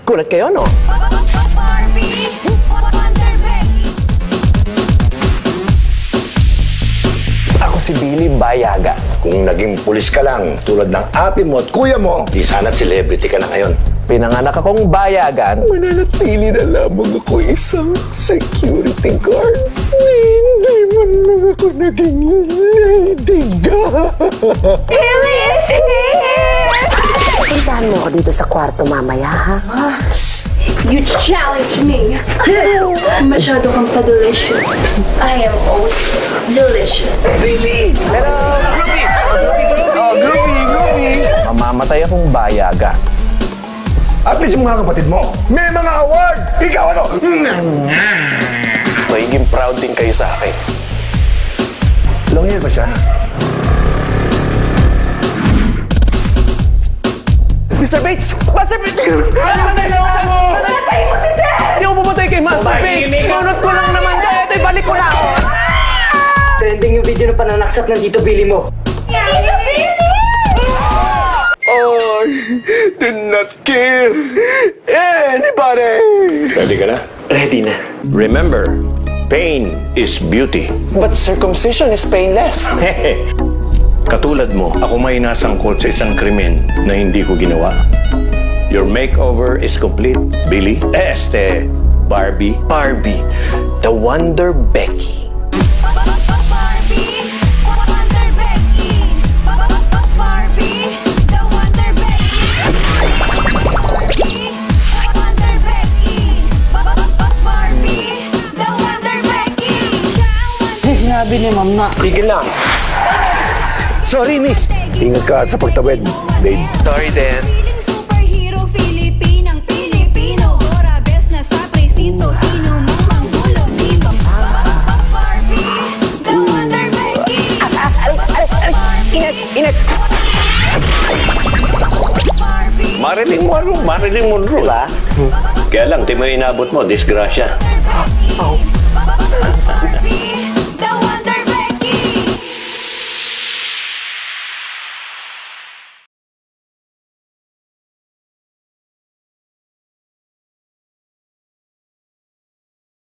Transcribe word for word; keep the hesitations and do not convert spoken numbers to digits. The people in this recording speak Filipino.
Kulat kayo, no? Ako si Billy Bayaga. Kung naging pulis ka lang, tulad ng ate mo at kuya mo, di sana't celebrity ka na ngayon. Pinanganak akong bayagan. Mananatili na lamang ako isang security guard. Hindi man lang ako naging lady guard. Billy is here! Puntahan mo ako dito sa kwarto mamaya, ha? Ah, you challenge me. Masyado kang pa-delicious. I am also delicious. Billy! Pero... Oh, groovy, groovy! Mamamatay akong bayaga. At least yung mga kapatid mo, may mga award! Ikaw ano? Magiging proud din kayo sa akin. Long hair ba siya? Mister Bates! Master Bates! Ano ba nagawa mo? Patay mo si Sir! Hindi ako pumatay kay Master Bates! Tunod ko lang naman! Ito, ibalik ko na ako! Trending yung video ng pananaksak ng Tito Billy mo. Tito Billy! I did not kill anybody! Ready ka na? Ready na. Remember, pain is beauty. But circumcision is painless. Katulad mo, ako may nasangkot sa isang krimen na hindi ko ginawa. Your makeover is complete, Billy. Este, Barbie. Barbie, the Wonder Becky. Sinabi ni Ma'am na. Tigil lang. Sorry, miss. Ingat ka sa pagtawid, babe. Sorry, Dan. Superhero, Filipinang Pilipino. Dora, best na sa presinto. Sino mang manghulog dito? Barbie, the Wonder Becky. Ingat! Ingat! Barbie, Marilyn Monroe, Marilyn Monroe, ha? Kaya lang, di mo inabot mo, disgrasya. Becky.